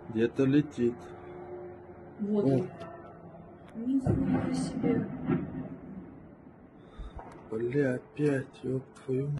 Где-то летит. Вот О. он. Нихуя себе. Бля, опять, ёб твою